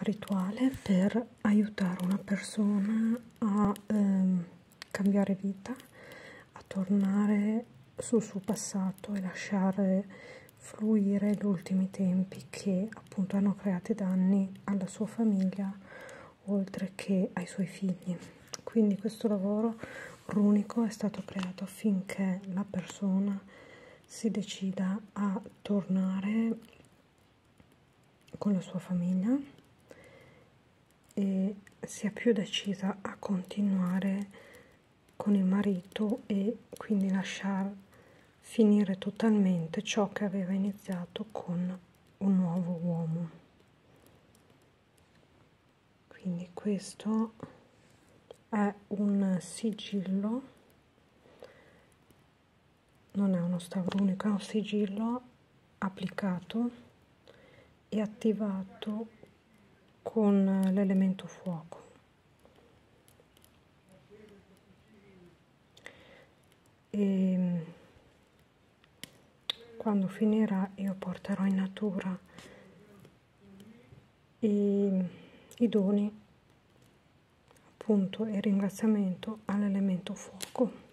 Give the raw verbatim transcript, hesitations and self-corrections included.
rituale per aiutare una persona a ehm, cambiare vita, a tornare sul suo passato e lasciare fluire gli ultimi tempi che appunto hanno creato danni alla sua famiglia oltre che ai suoi figli. Quindi questo lavoro runico è stato creato affinché la persona si decida a tornare con la sua famiglia e sia più decisa a continuare con il marito e quindi lasciar finire totalmente ciò che aveva iniziato con un nuovo uomo. Quindi questo è un sigillo, non è uno stavro unico, è un sigillo applicato e attivato con l'elemento fuoco. E quando finirà io porterò in natura i, i doni appunto e ringraziamento all'elemento fuoco.